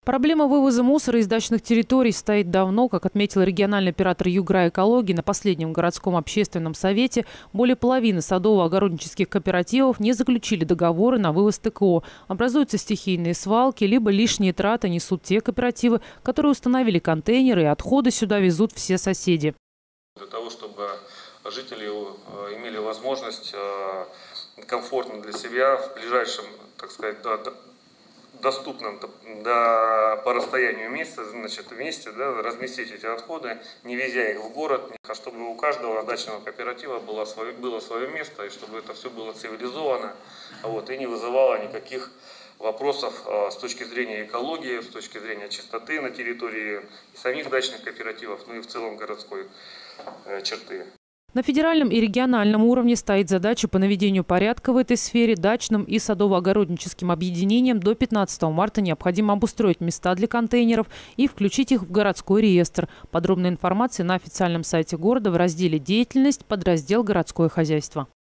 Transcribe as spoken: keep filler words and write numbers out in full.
Проблема вывоза мусора из дачных территорий стоит давно. Как отметил региональный оператор Югра Экологии, на последнем городском общественном совете более половины садово-огороднических кооперативов не заключили договоры на вывоз ТКО. Образуются стихийные свалки, либо лишние траты несут те кооперативы, которые установили контейнеры, и отходы сюда везут все соседи. Для того, чтобы жители имели возможность комфортно для себя в ближайшем, так сказать, доступном до, по расстоянию места, значит, вместе, да, разместить эти отходы, не везя их в город, а чтобы у каждого дачного кооператива было свое, было свое место, и чтобы это все было цивилизовано, вот, и не вызывало никаких вопросов а, с точки зрения экологии, с точки зрения чистоты на территории самих дачных кооперативов, ну и в целом городской э, черты. На федеральном и региональном уровне стоит задача по наведению порядка в этой сфере. Дачным и садово-огородническим объединениям до пятнадцатого марта необходимо обустроить места для контейнеров и включить их в городской реестр. Подробная информация на официальном сайте города в разделе «Деятельность», подраздел «Городское хозяйство».